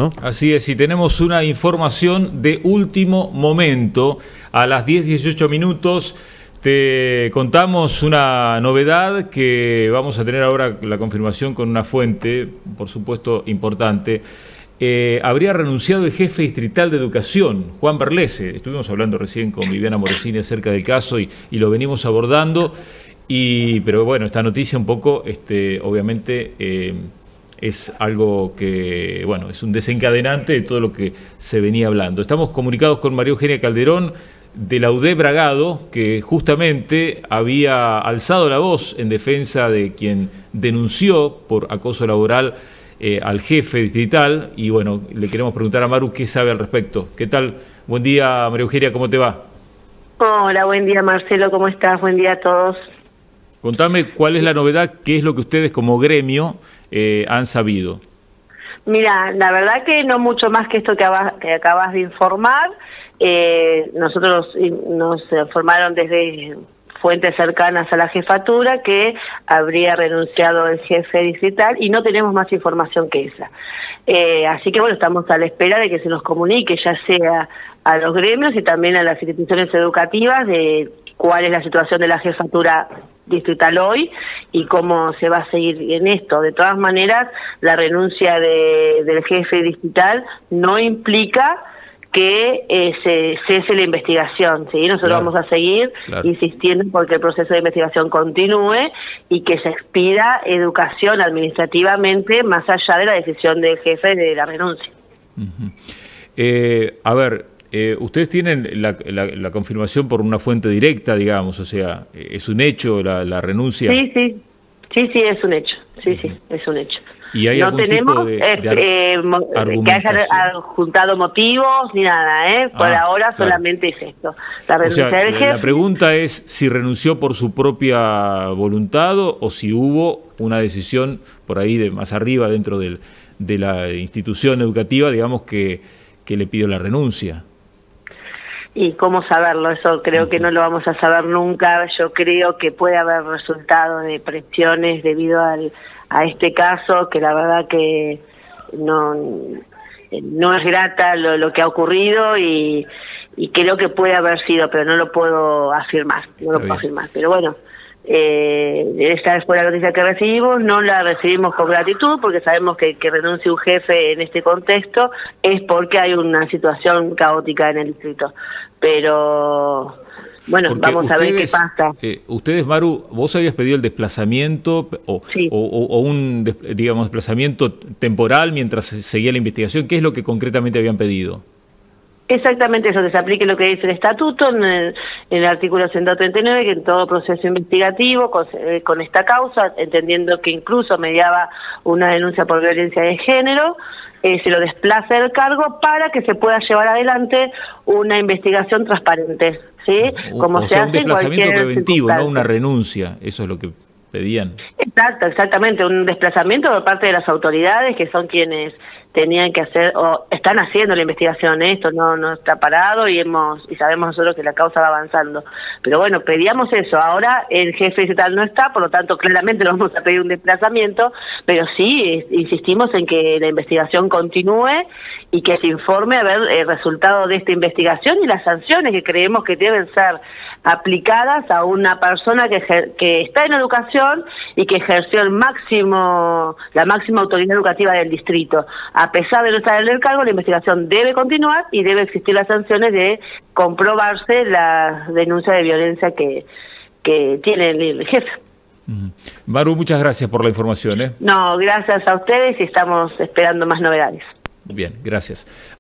¿no? Así es, y tenemos una información de último momento. A las 10:18 minutos te contamos una novedad que vamos a tener ahora la confirmación con una fuente, por supuesto, importante. Habría renunciado el jefe distrital de educación, Juan Berlese. Estuvimos hablando recién con Viviana Morosini acerca del caso y lo venimos abordando. Pero bueno, esta noticia un poco, obviamente, es algo que, bueno, es un desencadenante de todo lo que se venía hablando. Estamos comunicados con María Eugenia Calderón de la UDE Bragado, que justamente había alzado la voz en defensa de quien denunció por acoso laboral al jefe distrital. Y bueno, le queremos preguntar a Maru qué sabe al respecto. ¿Qué tal? Buen día, María Eugenia, ¿cómo te va? Hola, buen día, Marcelo, ¿cómo estás? Buen día a todos. Contame cuál es la novedad, qué es lo que ustedes como gremio han sabido. Mira, la verdad que no mucho más que esto que acabas de informar. Nosotros nos informaron desde fuentes cercanas a la jefatura que habría renunciado el jefe distrital y no tenemos más información que esa. Así que bueno, estamos a la espera de que se nos comunique, ya sea a los gremios y también a las instituciones educativas, de cuál es la situación de la jefatura distrital hoy y cómo se va a seguir en esto. De todas maneras, la renuncia del jefe distrital no implica que se cese la investigación, ¿sí? Nosotros vamos a seguir insistiendo porque el proceso de investigación continúe y que se expida educación administrativamente más allá de la decisión del jefe de la renuncia. A ver, ustedes tienen la confirmación por una fuente directa, digamos, o sea, ¿es un hecho la renuncia? Sí, es un hecho, sí, es un hecho. ¿Y hay no tenemos tipo que haya adjuntado motivos ni nada, por ahora solamente es esto. La renuncia del jefe. La pregunta es si renunció por su propia voluntad o si hubo una decisión por ahí de más arriba dentro de la institución educativa, digamos, que le pidió la renuncia. ¿Y cómo saberlo? Eso creo que no lo vamos a saber nunca. Yo creo que puede haber resultado de presiones debido a este caso, que la verdad que no es grata lo que ha ocurrido y creo que puede haber sido, pero no lo puedo afirmar. Pero bueno, esta fue la noticia que recibimos, no la recibimos con gratitud porque sabemos que renuncie un jefe en este contexto es porque hay una situación caótica en el distrito. Pero bueno, porque vamos a ver qué pasa. Ustedes, Maru, vos habías pedido el desplazamiento o un desplazamiento temporal mientras seguía la investigación. ¿Qué es lo que concretamente habían pedido? Exactamente eso, que se aplique lo que dice el estatuto en el artículo 139, que en todo proceso investigativo con esta causa, entendiendo que incluso mediaba una denuncia por violencia de género, se lo desplaza del cargo para que se pueda llevar adelante una investigación transparente, ¿sí? Como se hace un desplazamiento preventivo, no una circunstancia. Renuncia, eso es lo que pedían. Exactamente, un desplazamiento por parte de las autoridades que son quienes tenían que hacer o están haciendo la investigación. Esto no está parado y sabemos nosotros que la causa va avanzando. Pero bueno, pedíamos eso. Ahora el jefe distrital no está, por lo tanto claramente no vamos a pedir un desplazamiento, pero sí insistimos en que la investigación continúe y que se informe a ver el resultado de esta investigación y las sanciones que creemos que deben ser aplicadas a una persona que está en educación y que ejerció la máxima autoridad educativa del distrito. A pesar de no estar en el cargo, la investigación debe continuar y debe existir las sanciones de comprobarse la denuncia de violencia que tiene el jefe. Maru, muchas gracias por la información. No, gracias a ustedes y estamos esperando más novedades. Bien, gracias.